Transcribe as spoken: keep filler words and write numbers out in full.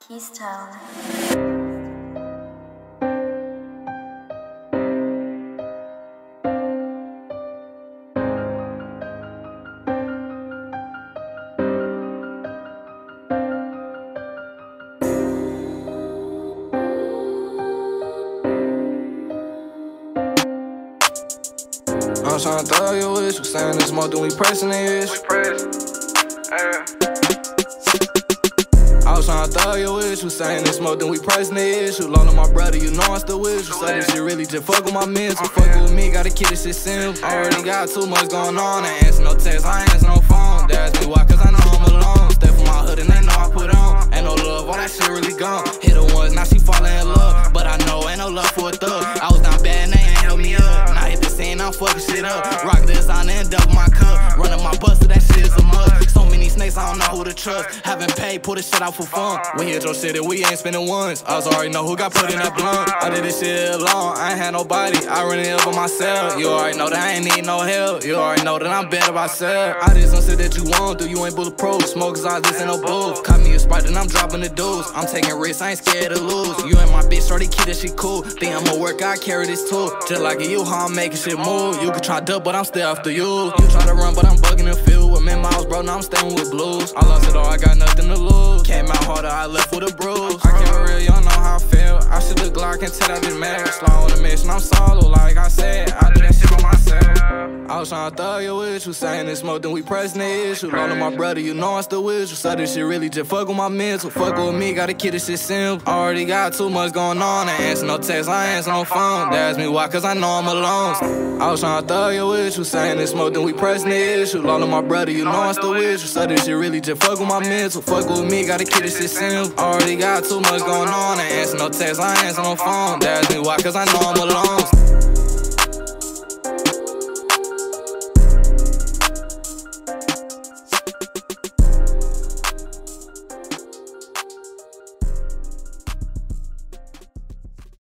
Keystone. I'm tryna throw your issue, saying this more than we pressing the issue. We press, yeah. I was tryna throw your issue, saying this more than we pressing the issue. Loan on my brother, you know I'm still with you. So this shit really just fuck with my mental. Fuck with me, gotta keep this shit simple. Already got too much going on. I answer no text, I answer no phone. They ask me why, cause I know I'm alone. Step from my hood and they know I put on. Ain't no love, all that shit really gone. Hit her once, now she falling in love. But I know ain't no love for a thug. I was down bad and they ain't help me up. Now hit the scene, I'm fucking shit up. Rock this on and double my cup. Running my bus, so that shit is a must. So many snakes, I don't know who to trust. Haven't paid, pull this shit out for fun. We hit your shit and we ain't spending ones. I already know who got put in that blunt. I did this shit alone, I ain't had nobody. I run it up on myself. You already know that I ain't need no help. You already know that I'm better myself. I did some shit that you won't do, you ain't bulletproof. Smokers out, this ain't no booth. Caught me a spot and I'm dropping the dudes. I'm taking risks, I ain't scared to lose. You and my bitch, shorty, keep that shit cool. Think I'ma work, I carry this too. Just like you, how I'm making shit move. You can try duck, but I'm still after you. You try to run, but I'm bugging the field. With me miles, bro, now I'm staying with blues. I lost it all, I got nothing to lose. Came out harder, I left with a bruise. I came real, y'all know how I feel. I should have Glock and tell I been mad. Slow on the mission, I'm solo, like I said. I do that shit by myself. I was tryna throw your issue, saying this more than we pressing the issue. Loan on my brother, you know I'm still with you. So this shit really just fuck with my mental. Fuck with me, gotta keep this shit simple. Already got too much going on. I answer no text, I answer no phone. They ask me why, cause I know I'm alone. I was tryna throw your issue, saying this more than we pressing the issue. Loan on my brother, you know I'm still with you. So this shit really just fuck with my mental. Fuck with me, gotta keep this shit simple. Already got too much going on. I answer no text, I answer no phone. They ask me why, cause I know I'm alone.